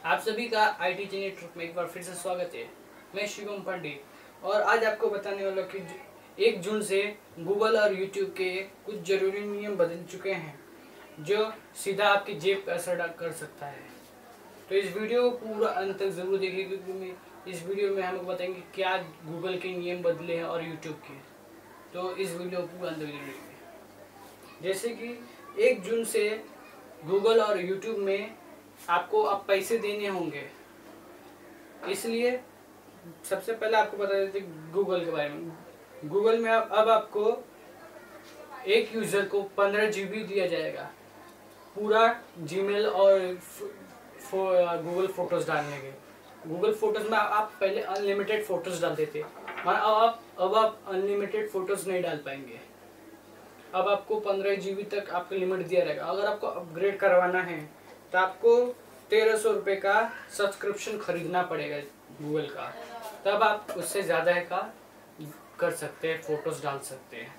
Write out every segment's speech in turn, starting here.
आप सभी का IT नेटवर्क में एक बार फिर से स्वागत है। मैं शिवम पंडित और आज आपको बताने वाला कि 1 जून से गूगल और यूट्यूब के कुछ जरूरी नियम बदल चुके हैं जो सीधा आपकी जेब पर असर कर सकता है। तो इस वीडियो को पूरा अंत तक जरूर देखिए क्योंकि मैं इस वीडियो में हम लोग बताएंगे क्या गूगल के नियम बदले हैं और यूट्यूब के। तो इस वीडियो को पूरा अंत तक जरूर देखिए। जैसे कि 1 जून से गूगल और यूट्यूब में आपको अब पैसे देने होंगे, इसलिए सबसे पहले आपको बता देते गूगल के बारे में। गूगल में अब आपको एक यूज़र को 15 GB दिया जाएगा पूरा जीमेल और गूगल फोटोज़ डालने के। गूगल फोटोज़ में आप पहले अनलिमिटेड फ़ोटोज़ डालते थे और अब आप अनलिमिटेड फ़ोटोज़ नहीं डाल पाएंगे। अब आपको 15 GB तक आपको लिमिट दिया रहेगा। अगर आपको अपग्रेड करवाना है तो आपको 1300 रुपये का सब्सक्रिप्शन खरीदना पड़ेगा गूगल का, तब आप उससे ज़्यादा का कर सकते हैं, फ़ोटोज़ डाल सकते हैं।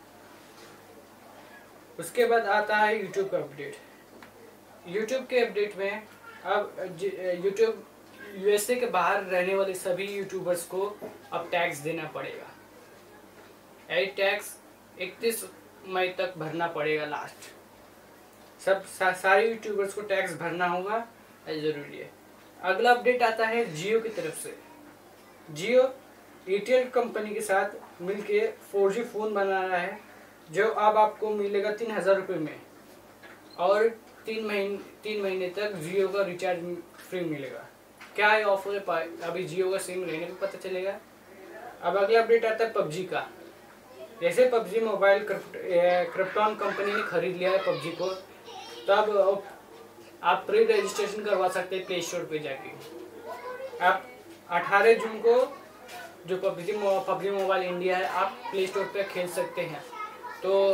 उसके बाद आता है यूट्यूब का अपडेट। यूट्यूब के अपडेट में अब यूट्यूब USA के बाहर रहने वाले सभी यूट्यूबर्स को अब टैक्स देना पड़ेगा। यही टैक्स 31 मई तक भरना पड़ेगा लास्ट। सारे यूट्यूबर्स को टैक्स भरना होगा, ज़रूरी है। अगला अपडेट आता है जियो की तरफ से। जियो एयरटेल कंपनी के साथ मिलके 4G फ़ोन बना रहा है जो अब आपको मिलेगा 3000 रुपये में और 3 महीने तक जियो का रिचार्ज फ्री मिलेगा। क्या ये ऑफर है अभी जियो का सिम लेने पर पता चलेगा। अब अगला अपडेट आता है PUBG का। जैसे PUBG मोबाइल क्रिप्टॉन कंपनी ने खरीद लिया है PUBG को, तब आप प्री रजिस्ट्रेशन करवा सकते हैं प्ले स्टोर पे जाके। आप 18 जून को जो PUBG मोबाइल इंडिया है आप प्ले स्टोर पे खेल सकते हैं। तो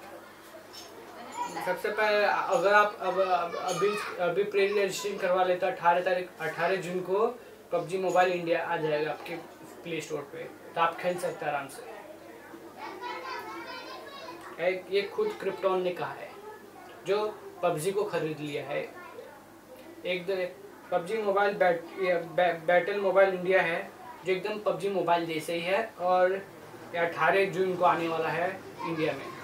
सबसे पहले अगर आप अभी प्री रजिस्ट्रेशन करवा लेते हैं 18 जून को PUBG मोबाइल इंडिया आ जाएगा आपके प्ले स्टोर पे, तो आप खेल सकते हैं आराम से। ये खुद क्रिप्टॉन ने कहा है जो PUBG को खरीद लिया है। PUBG mobile battle mobile India है जो एकदम PUBG मोबाइल जैसे ही है और 18 जून को आने वाला है इंडिया में।